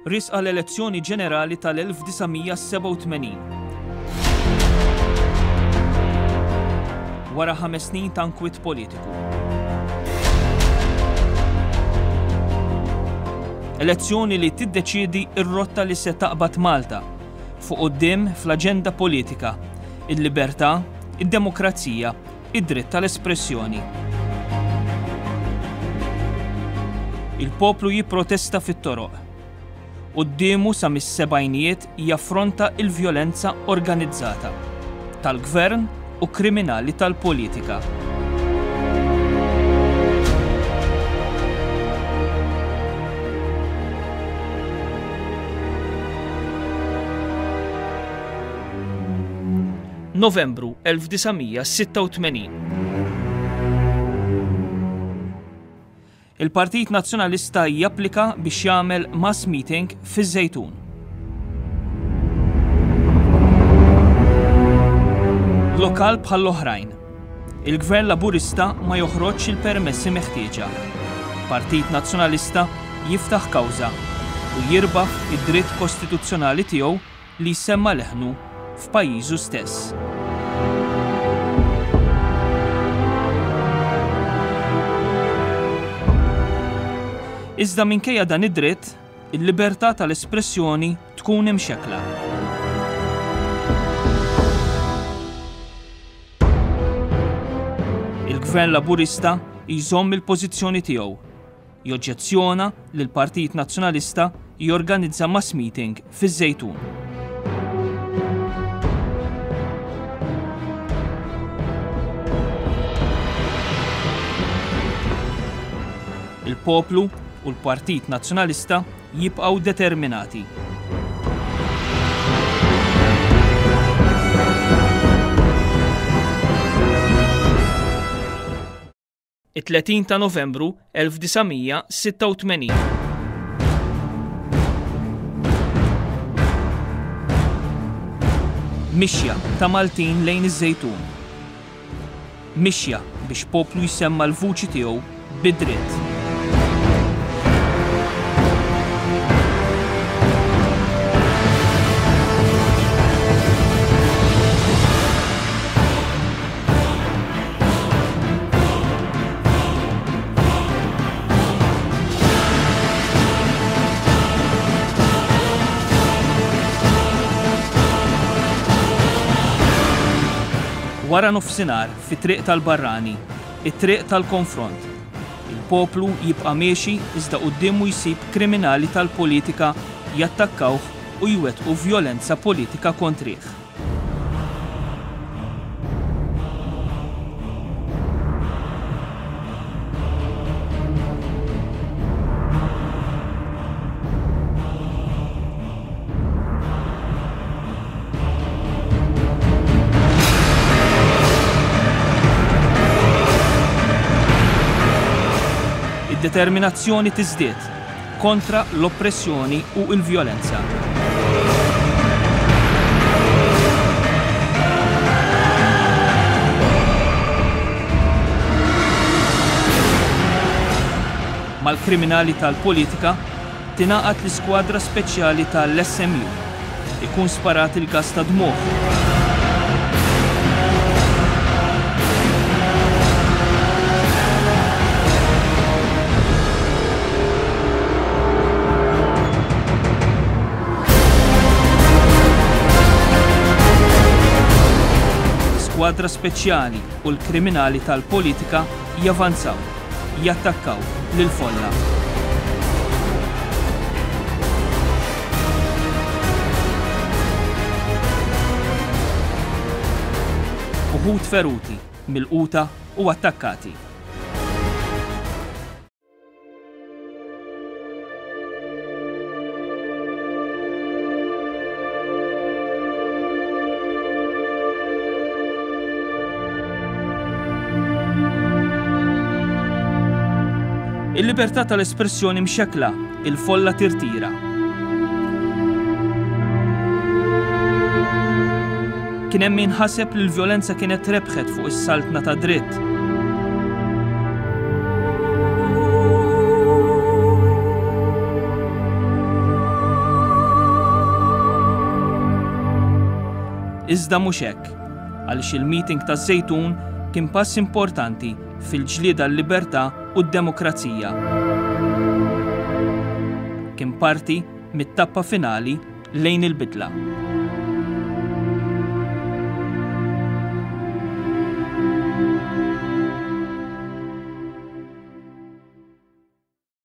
risqa l-elezzjoni ġenerali tal-1987. Wara 5 snin ta' inkwiet politiku. Elezzjoni li tiddeċiedi r-rotta li se taqbad Malta fuq quddiem fl-aġenda politika, il-libertà, id-demokrazija, id-dritt tal-espressjoni. Il-poplu jipprotesta fit-toroq. Qudiemu sa mis-sebgħinijiet jaffronta l-vjolenza organizzata tal-gvern u kriminali tal-politika. Novembru 1986. Il-Partit Nazzjonalista japplika biex jagħmel mass meeting fiż-Żejtun. Lokal bħall-oħrajn. Il-Gvern Laburista ma joħroġx il-permessi meħtieġa. Partit Nazzjonalista jiftaħ kawża u jirbaħ id-dritt kostituzzjonali tiegħu li jsemma leħnu f'pajjiżu stess. Iżda minkejja dan id-dritt, il-libertà tal-espressjoni tkun imxekkla. Il-Gvern Laburista jżomm il-pożizzjoni tiegħu. Joġġezzjona li l-Partit Nazzjonalista jorganizza mass meeting fiż-Żejtun. Il-poplu u l-Partit Nazzjonalista jibqgħu determinati. It-30 ta' Novembru 1986. Mixja ta' Maltin lejn iż-Żejtun. Mixja biex poplu jsemma l-vuċi tiegħu bid-dritt. Wara nofsinhar fit-triq tal-Barrani, it-triq tal-konfront. Il-poplu jibqa' miexi iżda qudiemu jsib kriminali tal-politika jattakkawh u jwettqu vjolenza politika kontrih. Determinazzjoni tiżdied kontra l-oppressjoni u l-vjolenza. Mal-kriminali tal-politika tingħaqad l-iskwadra speċjali tal-SMU. Ikun sparat il-gas ta' dmugħ. Skwadra speċjali u l-kriminali tal-politika javanzaw, jattakkaw lil-folla. Uħud feruti, milquta u attakkati. Il-libertà tal-espressjoni mxekkla, il-folla tirtira. Kien hemm min ħaseb li l-vjolenza kienet rebħet fuq is-saltna ta' dritt. Iżda mhux hekk, għaliex il-meeting taż-Żejtun kien pass importanti fil-ġlieda għall-libertà u d-demokrazija. Kien parti mit-tappa finali lejn il-bidla.